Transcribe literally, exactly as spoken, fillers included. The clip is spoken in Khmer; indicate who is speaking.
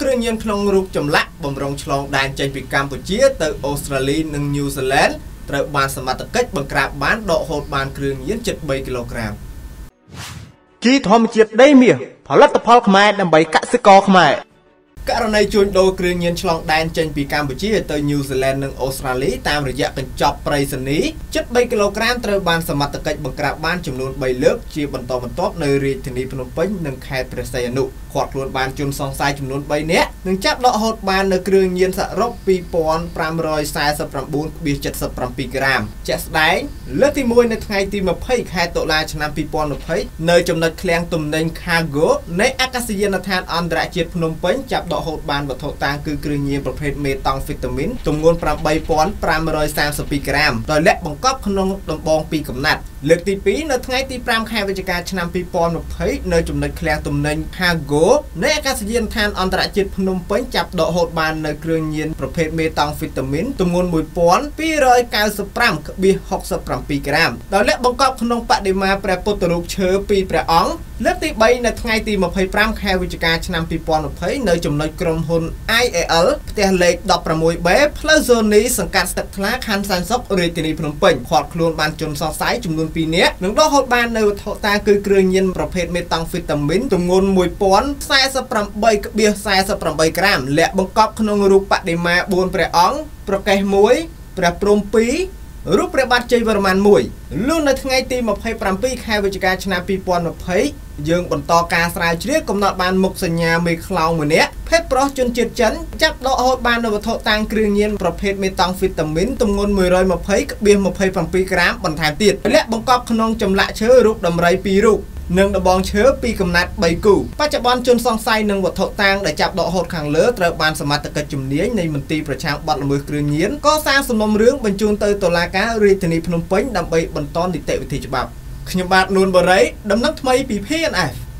Speaker 1: គ្រឿងញៀនក្នុងរូបចម្លាក់បំរុងឆ្លងដែនចេញពីកម្ពុជាទៅអូស្ត្រាលីនិងញូហ្សេឡង់ត្រូវបានសមត្ថកិច្ចបង្ក្រាបបានដកហូតបានគ្រឿងញៀនជិតបីគីឡូក្រាមជីធម្មជាតិដីមាសផលិតផលខ្មែរដើម្បីកសិករខ្មែរករណីជួញដូរគ្រឿងញៀនឆ្លងដែនចេញពីកម្ពុជាទៅញូហ្សេឡង់និងអូស្ត្រាលីតាមរយៈកញ្ចប់ប្រៃសណីជិតបីគីឡូក្រាមត្រូវបានសមត្ថកិច្ចបង្ក្រាបបានចំនួនបីលើកជាបន្តបន្ទាប់នៅរាជធានីភ្នំពេញនិងខេត្តព្រះសីហនុឃាត់ខ្លួនបានជនសង្ស័យចំនួនបីនាក់និងចាប់ដកហូតបាននៅគ្រឿងញៀនសរុបពីរពាន់ប្រាំរយសែសិបប្រាំបួនដឺសិបប្រាំពីរក្រាមជាក់ស្ដែងលើកទីមួយនៅថ្ងៃទីម្ភៃខែតុលាឆ្នាំពីរពាន់ម្ភៃនៅចំណុចឃ្លាំងទំនិញ Cargo នៃអាកាសយានដ្ឋានអន្តរជាតិភ្នំពេញចាប់ដកហូតបានវត្ថុតាងគឺគ្រឿងញៀនប្រភេទមេតង់ហ្វីតាមីនទម្ងន់ប្រាំបីពាន់ប្រាំរយសាមសិបពីរក្រាមដោយលាក់បង្កប់ក្នុងដំបងពីរកំណាត់លើកទីពីរនៅថ្ងៃទីប្រាំខែវិច្ឆិកាឆ្នាំពីរពាន់ម្ភៃនៅចំណុចឃ្លាំងទំនិញ Cargo នៃអាកាសយានដ្ឋានអន្តរជាតិភ្នំពេញចាប់ដកហូតបាននៅគ្រឿងញៀនប្រភេទមេតង់ហ្វីតាមីនទម្ងន់មួយពាន់ពីររយកៅសិបប្រាំដឺហកសិបប្រាំពីរក្រាមដោយលាក់បង្កប់ក្នុងបដិមាព្រះពុទ្ធរូបឈើពីរព្រះអង្គលើកទីបីនៅថ្ងៃទីម្ភៃប្រាំខែវិច្ឆិកាឆ្នាំពីរពាន់ម្ភៃនៅចំណុចក្រុមហ៊ុន I A L ផ្ទះលេខដប់ប្រាំមួយបេផ្លូវហ្សូនីសង្កាត់ស្ទឹកថ្លាខណ្ឌសែនសុខរាជធានីភ្នំពេញឃាត់ខ្លួនបានជនសង្ស័យចំនួនពីរនាក់និងដកហូតបាននៅវត្ថុតាងគឺគ្រឿងញៀនប្រភេទមេតង់ហ្វីតាមីនទម្ងន់មួយពាន់សែសិបប្រាំបីដឺសែសិបប្រាំបីក្រាមលាក់បង្កប់ក្នុងរូបបដិមាបួនព្រះអង្គប្រកេះមួយព្រះព្រំពីររូបព្រះបាទជ័យវរ្ម័នមួយលុះនៅថ្ងៃទីម្ភៃប្រាំពីរខែវិច្ឆិកាឆ្នាំពីរពាន់ម្ភៃយើងបន្តការស្រាវជ្រាវកំណត់បានមុខសញ្ញាមេខ្លោងម្នាក់ភេទប្រុសជនជាតិចិនចាប់ដកហូតបាននៅវត្ថុតាងគ្រឿងញៀនប្រភេទមេតង់ហ្វីតាមីនទម្ងន់មួយរយម្ភៃដឺម្ភៃប្រាំពីរក្រាមបន្ថែមទៀតលាក់បង្កប់ក្នុងចម្លាក់ឈើរូបដំរីពីររូបនិងដបងឈើពីកំណាត់បីគូបច្ចុប្បន្នជនសង្ស័យនឹងវត្ថុតាងដែលចាប់ដកហូតខាងលើត្រូវបានសមត្ថកិច្ចជំនាញនៃមន្ទីរប្រឆាំងបទល្មើសគ្រឿងញៀនកសាងសំណុំរឿងបញ្ជូនទៅតុលាការរាជធានីភ្នំពេញដើម្បីបន្តនីតិវិធីច្បាប់ខ្ញុំបាទនួនបូរីដំណឹងថ្មីពី P N F